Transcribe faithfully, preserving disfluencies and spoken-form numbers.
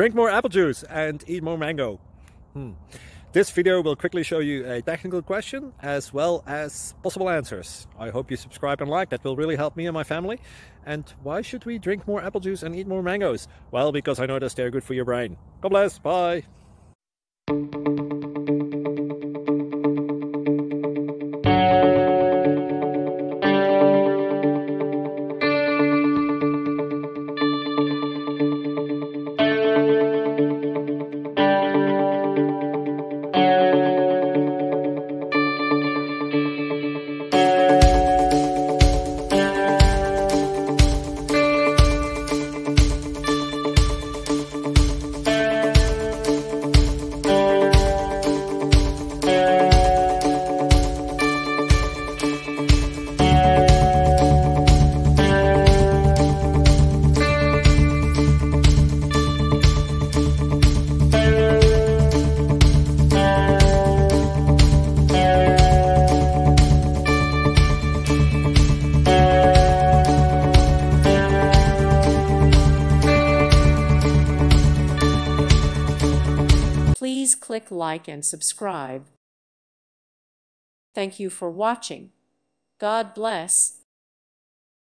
Drink more apple juice and eat more mango. Hmm. This video will quickly show you a technical question as well as possible answers. I hope you subscribe and like, that will really help me and my family. And why should we drink more apple juice and eat more mangoes? Well, because I noticed they're good for your brain. God bless, bye! Please click like and subscribe. Thank you for watching. God bless.